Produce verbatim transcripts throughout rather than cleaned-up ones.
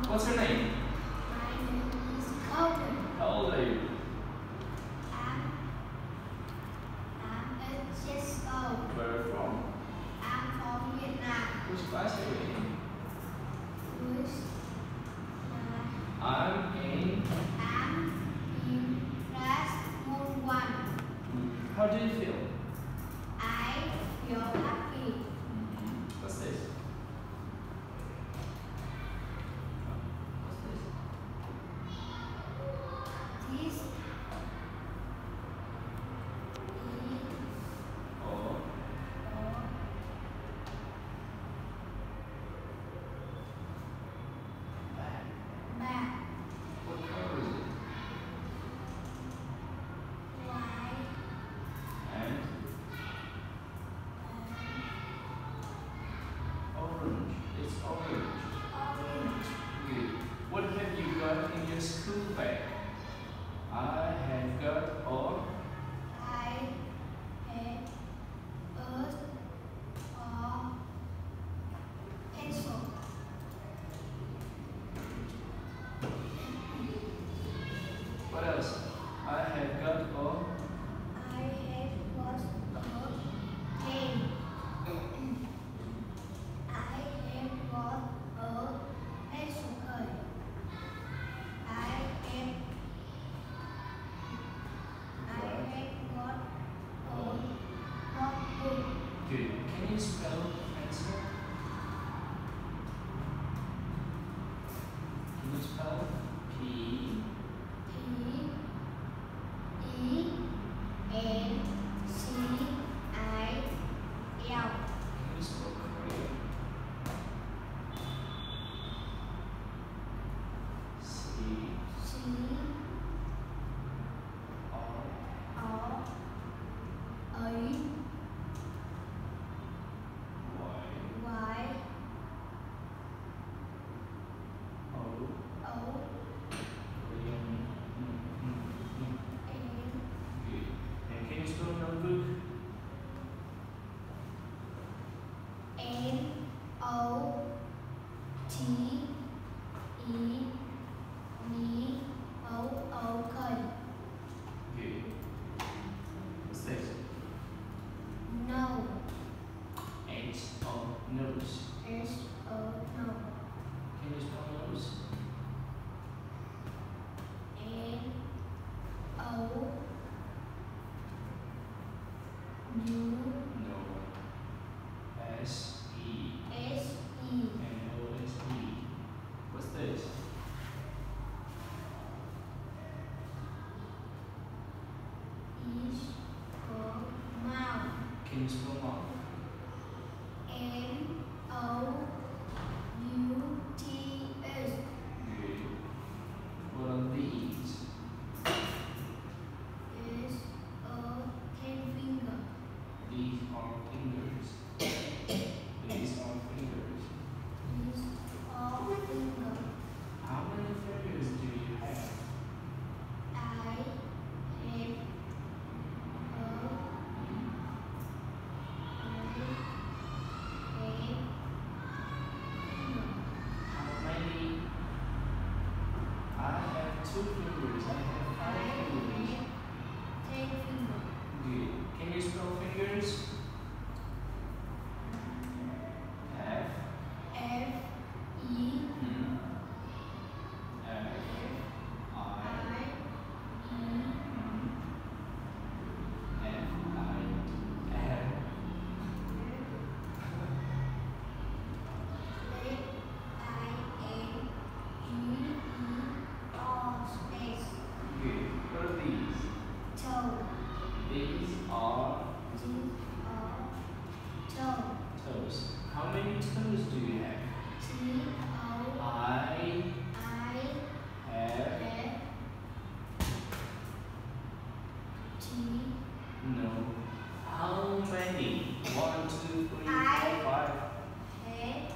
What's your name? My name is Colton. How old are you? I'm, I'm eight years old. Where are you from? I'm from Vietnam. Which class are you in? Which uh, I'm in. I'm in class one one. How do you feel? I feel happy. What's this? What's this? This is Oh. Bag. bag. What color is it? White And orange. It's orange. orange. Good. What have you got in your school bag? I have got all. I have a or pencil. What else? I have got all. I have got a pen. I have got a pencil case. I have I have got a notebook. Good. Can you spell pencil? Can you spell P? P E N C I L. Can you spell crayon? C C R R A Y Y O O crayon. Mm, mm, mm. N Good. And can you spell notebook? N O T E B O O K. Good. What's this? No. H O nose. S O no. Can you spell nose? N O U No. S E S E. N O S E. What's this? Is for mouth. Can you spell mouth? M O U T S. Good. What are these? Is a ten finger. These are fingers. These are fingers. Is a finger. How many fingers do you have? I have a ring, a finger. How many? I have two fingers. I have I five have fingers. ten finger. Good. Can you spell fingers? F. F E Hmm. F. I. I E Hmm. F. I. F. F I N G E R S. Good. What are these? Toe. These are These are toe. toes. How many toes do you have? T O I I have F T no. How many? One, two, three, I- four, five. have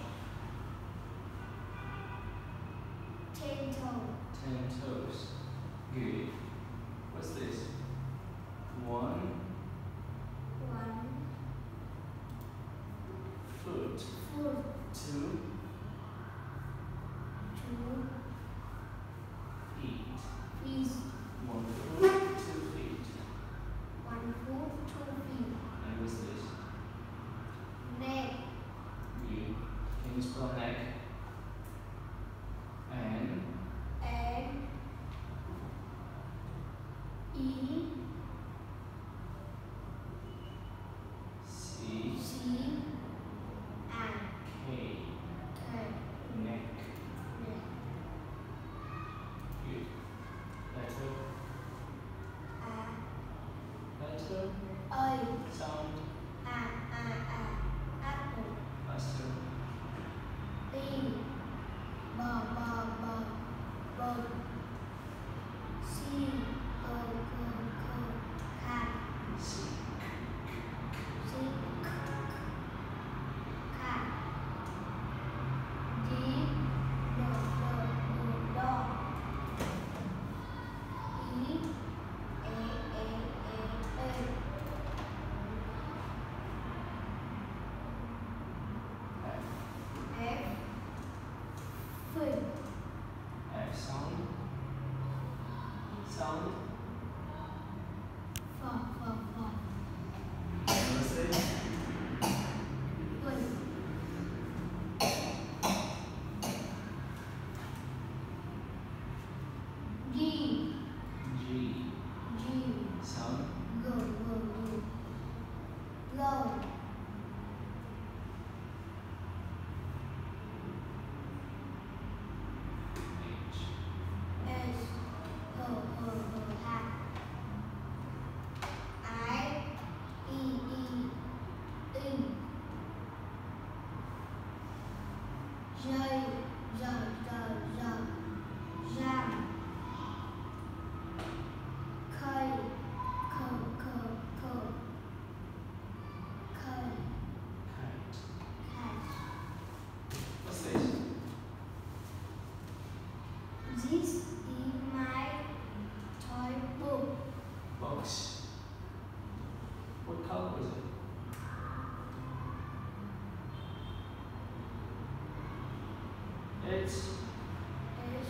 ten toe. Ten toes. Good. What's this? One One foot. foot. Two Two It's H.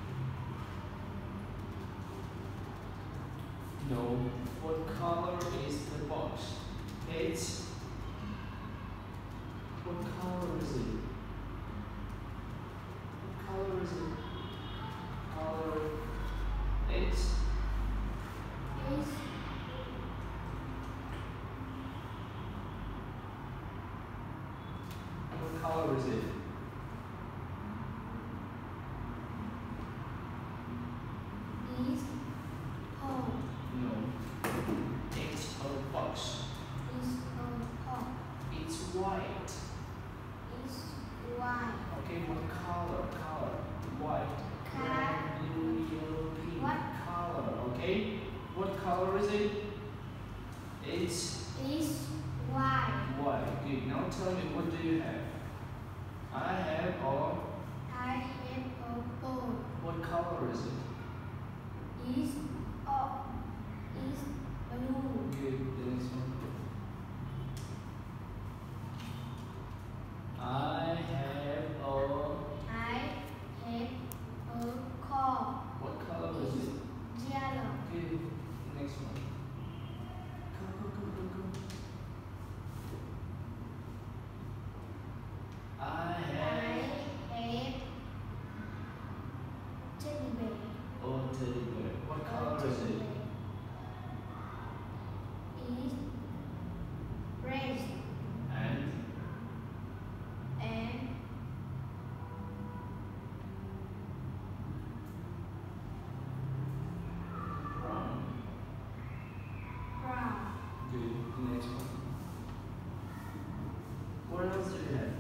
no. What color is the box? It's what color is it? What color is it? Color. It's Is. what color is it? Is. Home. No. It's a box. Is a home. It's white. Is white. Okay, what color? Color. White. Car. Red, blue, yellow, pink. What? Color. Okay. What color is it? It's Is white. white. Good. Now tell me, what do you have? I have a. I have a ball. What color is it? Is a is blue. Good. The next one. I have a. I have a car. What color is it? Yellow. Good. The next one. Go, go, go, go, go. I I have have teddy bear. a teddy bear. What color is it? Is red And and brown. brown. Good. The next one. What else do you have?